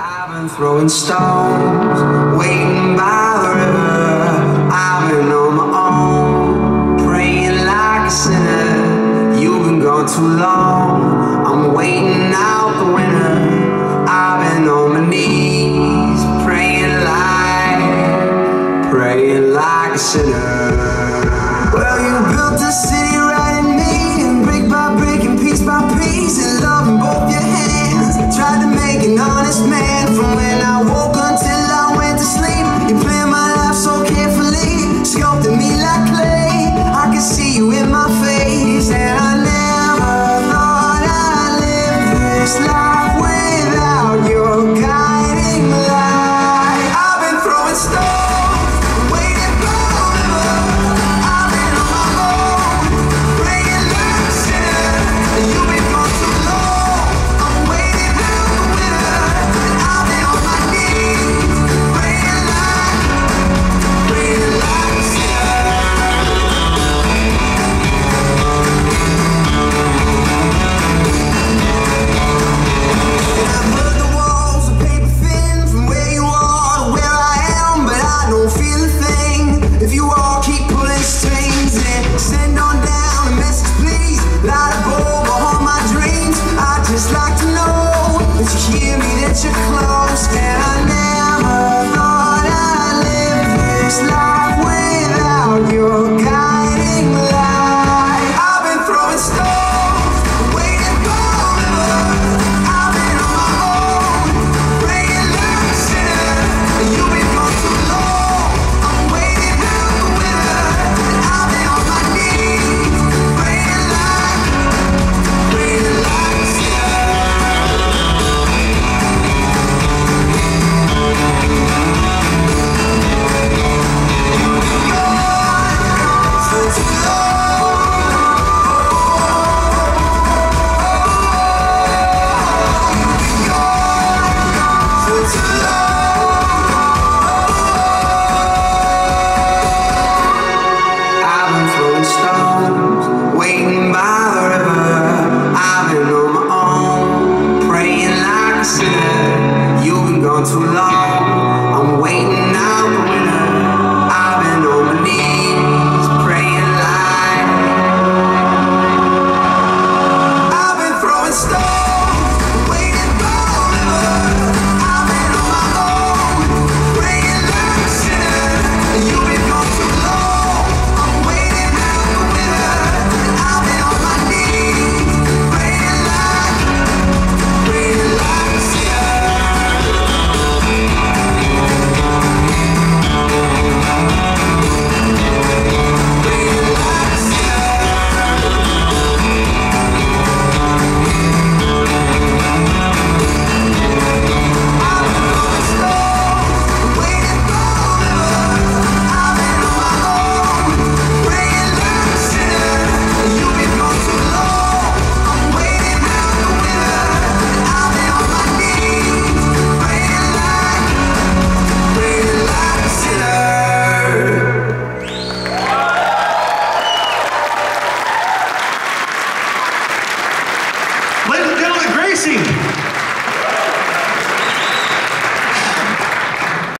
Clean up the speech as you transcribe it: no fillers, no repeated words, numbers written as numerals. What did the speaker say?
I've been throwing stones, waiting by the river. I've been on my own, praying like a sinner. You've been gone too long, I'm waiting out the winter. I've been on my knees, praying like a sinner. Well, you built a city right in me, and brick by brick and piece by piece, and love in both your hands. Tried to make an honest man from when I woke until I went to sleep. You planned my life so carefully, sculpted me like clay. I could see you in my face, and I never thought I'd live this life without your guiding light. I've been throwing stones, waiting for the river. I've been on my own, praying like a sinner. You've been gone too long, I'm waiting out the winter. And I've been on my knees, praying like a sinner. And I've heard the walls are paper thin from where you are to where I am, but I don't feel a thing. If you all keep pulling strings, and send on down a message, please. Light a bulb or haunt my dreams. I'd just like to know that you hear me, that you're close.